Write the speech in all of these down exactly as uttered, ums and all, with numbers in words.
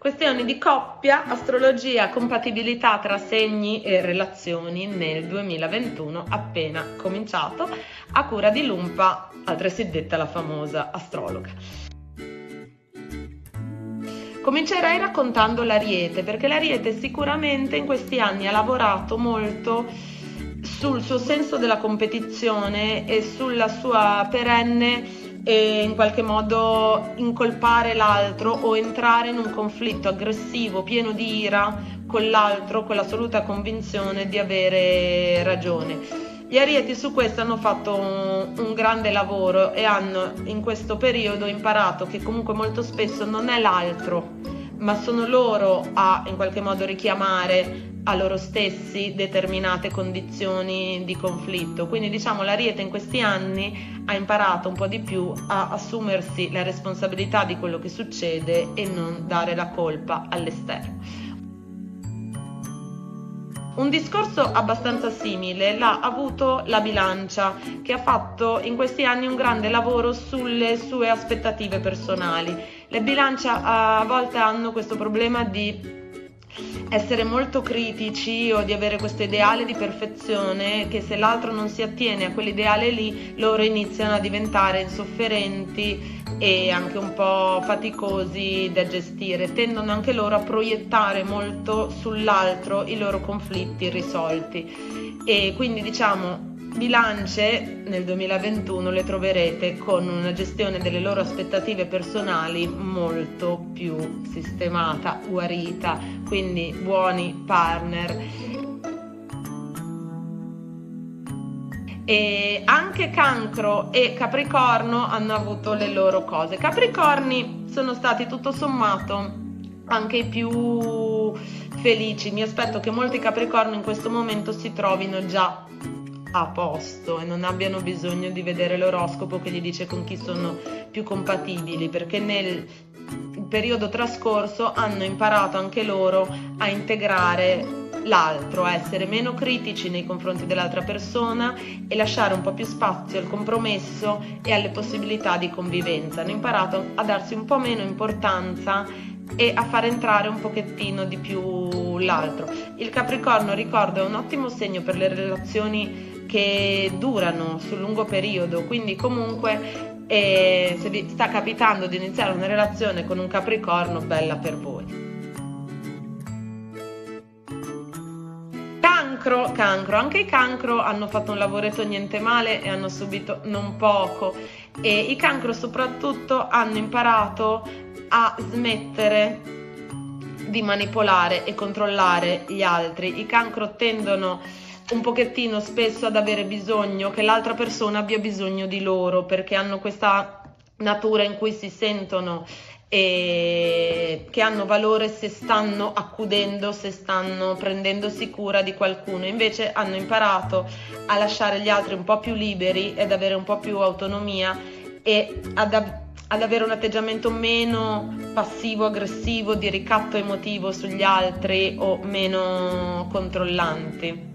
Questioni di coppia, astrologia, compatibilità tra segni e relazioni nel duemilaventuno, appena cominciato, a cura di Lumpa, altresì detta la famosa astrologa. Comincerei raccontando l'Ariete, perché l'Ariete sicuramente in questi anni ha lavorato molto sul suo senso della competizione e sulla sua perenne e in qualche modo incolpare l'altro o entrare in un conflitto aggressivo, pieno di ira con l'altro, con l'assoluta convinzione di avere ragione. Gli Arieti su questo hanno fatto un, un grande lavoro e hanno in questo periodo imparato che comunque molto spesso non è l'altro, ma sono loro a in qualche modo richiamare a loro stessi determinate condizioni di conflitto. Quindi diciamo l'Ariete in questi anni ha imparato un po' di più a assumersi la responsabilità di quello che succede e non dare la colpa all'esterno. Un discorso abbastanza simile l'ha avuto la Bilancia, che ha fatto in questi anni un grande lavoro sulle sue aspettative personali. Le Bilancia a volte hanno questo problema di essere molto critici o di avere questo ideale di perfezione che se l'altro non si attiene a quell'ideale lì loro iniziano a diventare insofferenti e anche un po' faticosi da gestire, tendono anche loro a proiettare molto sull'altro i loro conflitti irrisolti e quindi diciamo Bilance nel duemilaventuno le troverete con una gestione delle loro aspettative personali molto più sistemata, guarita, quindi buoni partner. E anche Cancro e Capricorno hanno avuto le loro cose. Capricorni sono stati tutto sommato anche i più felici. Mi aspetto che molti Capricorni in questo momento si trovino già a posto e non abbiano bisogno di vedere l'oroscopo che gli dice con chi sono più compatibili, perché nel periodo trascorso hanno imparato anche loro a integrare l'altro, a essere meno critici nei confronti dell'altra persona e lasciare un po' più spazio al compromesso e alle possibilità di convivenza. Hanno imparato a darsi un po' meno importanza e a far entrare un pochettino di più l'altro. Il Capricorno, ricordo, è un ottimo segno per le relazioni che durano sul lungo periodo, quindi comunque eh, se vi sta capitando di iniziare una relazione con un Capricorno, bella per voi. Cancro, cancro, anche i Cancro hanno fatto un lavoretto niente male e hanno subito non poco e i Cancro soprattutto hanno imparato a smettere di manipolare e controllare gli altri. I Cancro tendono un pochettino spesso ad avere bisogno che l'altra persona abbia bisogno di loro, perché hanno questa natura in cui si sentono e che hanno valore se stanno accudendo, se stanno prendendosi cura di qualcuno. Invece hanno imparato a lasciare gli altri un po' più liberi ed avere un po' più autonomia e ad, ad avere un atteggiamento meno passivo-aggressivo, di ricatto emotivo sugli altri o meno controllanti.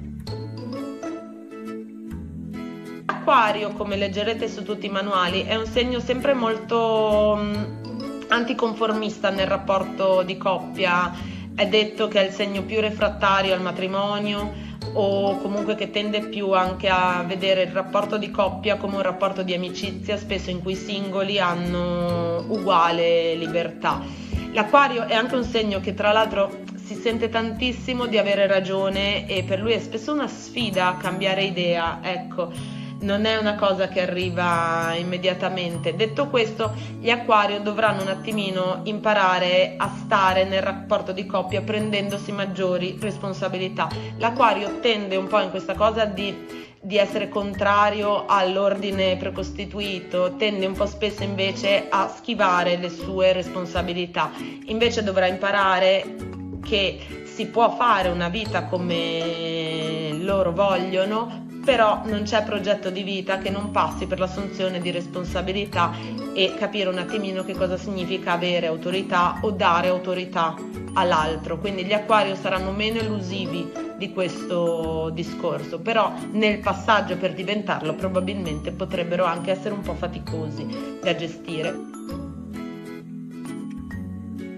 Acquario, come leggerete su tutti i manuali, è un segno sempre molto mh, anticonformista nel rapporto di coppia. È detto che è il segno più refrattario al matrimonio o comunque che tende più anche a vedere il rapporto di coppia come un rapporto di amicizia, spesso in cui i singoli hanno uguale libertà. L'Acquario è anche un segno che tra l'altro si sente tantissimo di avere ragione e per lui è spesso una sfida a cambiare idea, ecco. Non è una cosa che arriva immediatamente. Detto questo, gli Acquario dovranno un attimino imparare a stare nel rapporto di coppia prendendosi maggiori responsabilità. L'Acquario tende un po' in questa cosa di, di essere contrario all'ordine precostituito, tende un po' spesso invece a schivare le sue responsabilità. Invece dovrà imparare che si può fare una vita come loro vogliono, però non c'è progetto di vita che non passi per l'assunzione di responsabilità e capire un attimino che cosa significa avere autorità o dare autorità all'altro. Quindi gli Acquario saranno meno elusivi di questo discorso, però nel passaggio per diventarlo probabilmente potrebbero anche essere un po' faticosi da gestire.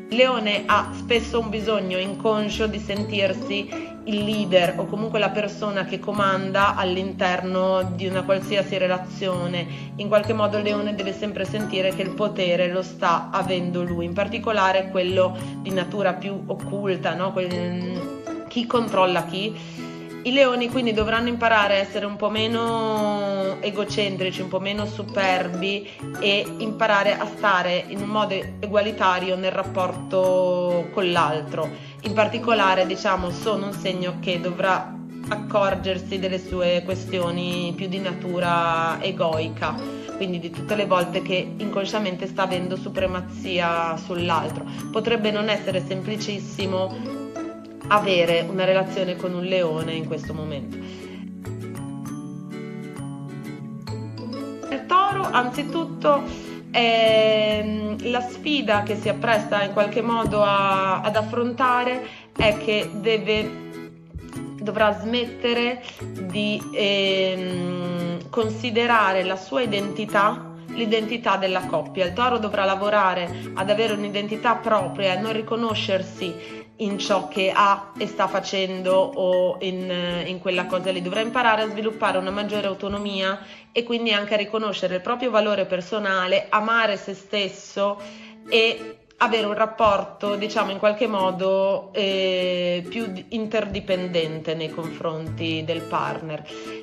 Il leone ha spesso un bisogno inconscio di sentirsi il leader o comunque la persona che comanda all'interno di una qualsiasi relazione. In qualche modo il leone deve sempre sentire che il potere lo sta avendo lui, in particolare quello di natura più occulta, no? Chi controlla chi. I leoni quindi dovranno imparare a essere un po' meno egocentrici, un po' meno superbi e imparare a stare in un modo egualitario nel rapporto con l'altro. In particolare, diciamo, sono un segno che dovrà accorgersi delle sue questioni più di natura egoica, quindi di tutte le volte che inconsciamente sta avendo supremazia sull'altro. Potrebbe non essere semplicissimo avere una relazione con un leone in questo momento. Il toro, anzitutto, è la sfida che si appresta in qualche modo a, ad affrontare è che deve, dovrà smettere di ehm, considerare la sua identità l'identità della coppia. Il toro dovrà lavorare ad avere un'identità propria e non riconoscersi in ciò che ha e sta facendo o in, in quella cosa lì. Dovrà imparare a sviluppare una maggiore autonomia e quindi anche a riconoscere il proprio valore personale, amare se stesso e avere un rapporto, diciamo, in qualche modo eh, più interdipendente nei confronti del partner.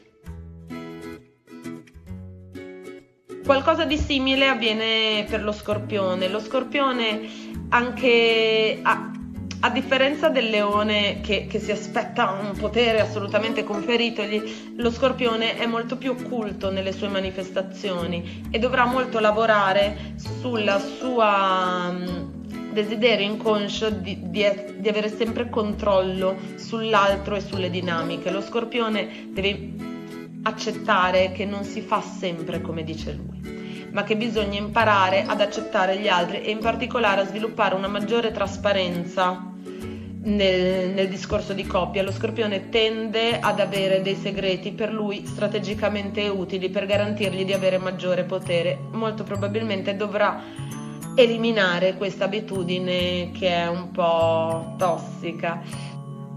Qualcosa di simile avviene per lo scorpione. Lo scorpione anche a, a differenza del leone che, che si aspetta un potere assolutamente conferitogli, lo scorpione è molto più occulto nelle sue manifestazioni e dovrà molto lavorare sulla sua um, desiderio inconscio di, di, di avere sempre controllo sull'altro e sulle dinamiche. Lo scorpione deve accettare che non si fa sempre come dice lui, ma che bisogna imparare ad accettare gli altri e in particolare a sviluppare una maggiore trasparenza nel, nel discorso di coppia. Lo scorpione tende ad avere dei segreti per lui strategicamente utili per garantirgli di avere maggiore potere. Molto probabilmente dovrà eliminare questa abitudine che è un po' tossica.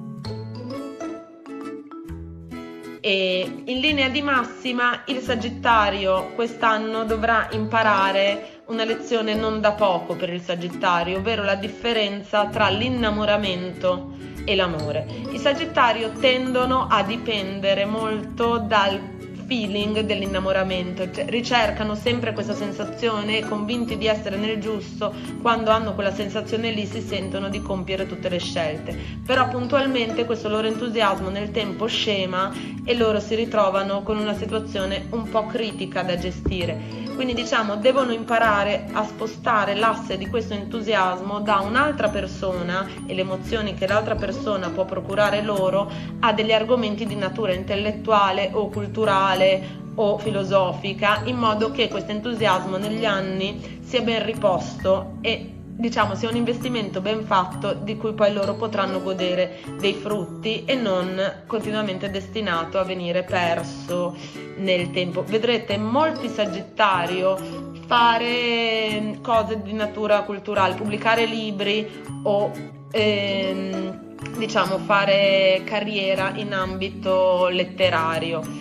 E in linea di massima il Sagittario quest'anno dovrà imparare una lezione non da poco per il Sagittario, ovvero la differenza tra l'innamoramento e l'amore. I Sagittario tendono a dipendere molto dal feeling dell'innamoramento, cioè ricercano sempre questa sensazione, convinti di essere nel giusto. Quando hanno quella sensazione lì si sentono di compiere tutte le scelte, però puntualmente questo loro entusiasmo nel tempo scema e loro si ritrovano con una situazione un po' critica da gestire. Quindi diciamo devono imparare a spostare l'asse di questo entusiasmo da un'altra persona e le emozioni che l'altra persona può procurare loro a degli argomenti di natura intellettuale o culturale o filosofica, in modo che questo entusiasmo negli anni sia ben riposto e diciamo sia un investimento ben fatto di cui poi loro potranno godere dei frutti e non continuamente destinato a venire perso nel tempo. Vedrete molti Sagittario fare cose di natura culturale, pubblicare libri o ehm, diciamo fare carriera in ambito letterario.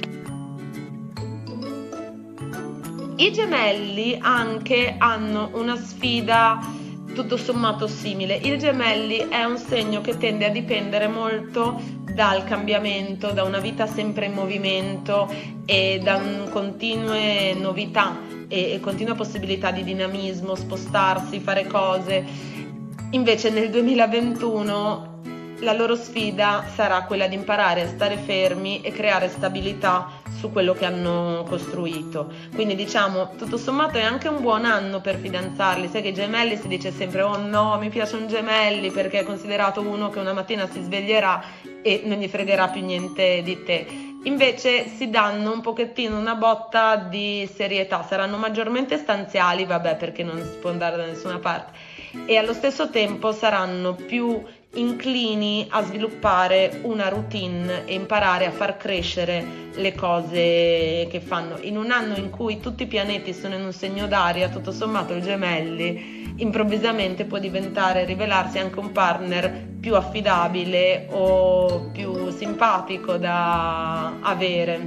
I Gemelli anche hanno una sfida tutto sommato simile. Il Gemelli è un segno che tende a dipendere molto dal cambiamento, da una vita sempre in movimento e da continue novità e, e continua possibilità di dinamismo, spostarsi, fare cose. Invece nel duemilaventuno la loro sfida sarà quella di imparare a stare fermi e creare stabilità su quello che hanno costruito. Quindi diciamo tutto sommato è anche un buon anno per fidanzarli. Sai che i Gemelli si dice sempre oh no mi piacciono i Gemelli perché è considerato uno che una mattina si sveglierà e non gli fregherà più niente di te. Invece si danno un pochettino una botta di serietà, saranno maggiormente stanziali, vabbè perché non si può andare da nessuna parte, e allo stesso tempo saranno più inclini a sviluppare una routine e imparare a far crescere le cose che fanno. In un anno in cui tutti i pianeti sono in un segno d'aria, tutto sommato il Gemelli improvvisamente può diventare, rivelarsi anche un partner più affidabile o più simpatico da avere.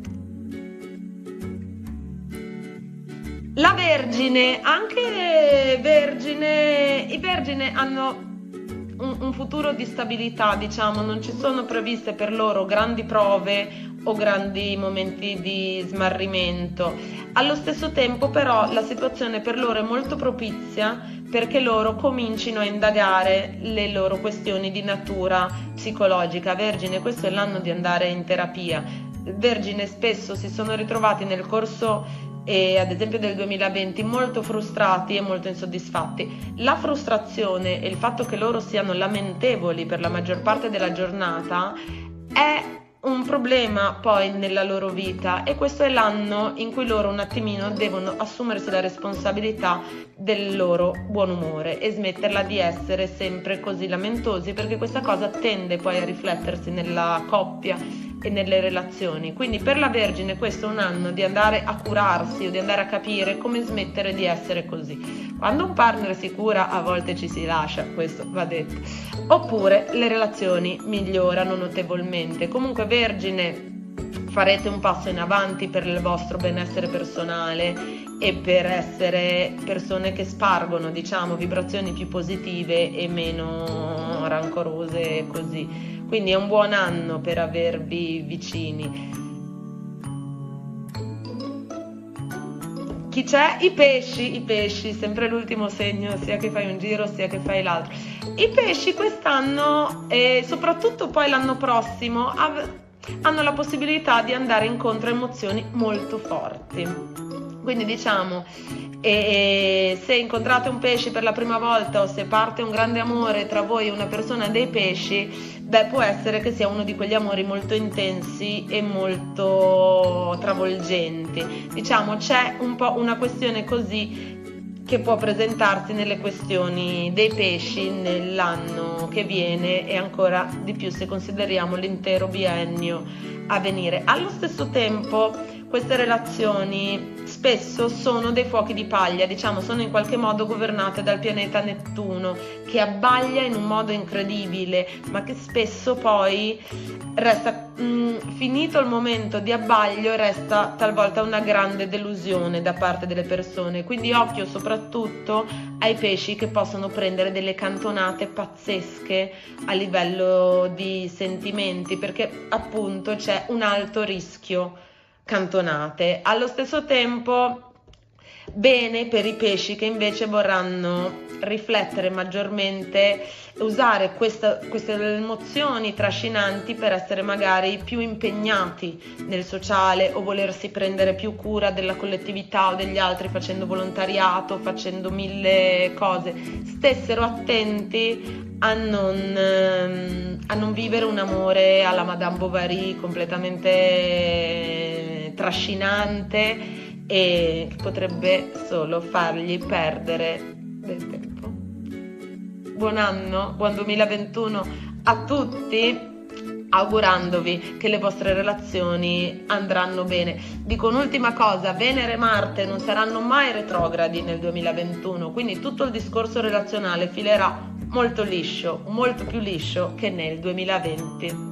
La Vergine, anche Vergine, i Vergine hanno un, un futuro di stabilità, diciamo, non ci sono previste per loro grandi prove o grandi momenti di smarrimento. Allo stesso tempo però la situazione per loro è molto propizia perché loro comincino a indagare le loro questioni di natura psicologica. Vergine, questo è l'anno di andare in terapia. Vergine spesso si sono ritrovati nel corso e ad esempio del duemilaventi molto frustrati e molto insoddisfatti. La frustrazione e il fatto che loro siano lamentevoli per la maggior parte della giornata è un problema poi nella loro vita, e questo è l'anno in cui loro un attimino devono assumersi la responsabilità del loro buon umore e smetterla di essere sempre così lamentosi, perché questa cosa tende poi a riflettersi nella coppia e nelle relazioni. Quindi per la Vergine questo è un anno di andare a curarsi o di andare a capire come smettere di essere così. Quando un partner si cura, a volte ci si lascia, questo va detto, oppure le relazioni migliorano notevolmente. Comunque Vergine, farete un passo in avanti per il vostro benessere personale e per essere persone che spargono, diciamo, vibrazioni più positive e meno rancorose e così. Quindi è un buon anno per avervi vicini. Chi c'è? I pesci, i pesci, sempre l'ultimo segno, sia che fai un giro sia che fai l'altro. I pesci quest'anno e soprattutto poi l'anno prossimo av- hanno la possibilità di andare incontro a emozioni molto forti. Quindi diciamo, e se incontrate un pesce per la prima volta o se parte un grande amore tra voi e una persona dei pesci, beh, può essere che sia uno di quegli amori molto intensi e molto travolgenti. Diciamo, c'è un po' una questione così che può presentarsi nelle questioni dei pesci nell'anno che viene e ancora di più se consideriamo l'intero biennio a venire. Allo stesso tempo queste relazioni spesso sono dei fuochi di paglia, diciamo, sono in qualche modo governate dal pianeta Nettuno, che abbaglia in un modo incredibile, ma che spesso poi resta, mh, finito il momento di abbaglio, resta talvolta una grande delusione da parte delle persone. Quindi occhio soprattutto ai pesci che possono prendere delle cantonate pazzesche a livello di sentimenti, perché appunto c'è un alto rischio cantonate. Allo stesso tempo bene per i pesci che invece vorranno riflettere maggiormente, usare questa, queste emozioni trascinanti per essere magari più impegnati nel sociale o volersi prendere più cura della collettività o degli altri facendo volontariato, facendo mille cose. Stessero attenti a non, a non vivere un amore alla Madame Bovary completamente trascinante e che potrebbe solo fargli perdere del tempo. Buon anno, buon duemilaventuno a tutti, augurandovi che le vostre relazioni andranno bene. Dico un'ultima cosa: Venere e Marte non saranno mai retrogradi nel duemilaventuno, quindi tutto il discorso relazionale filerà molto liscio, molto più liscio che nel duemilaventi.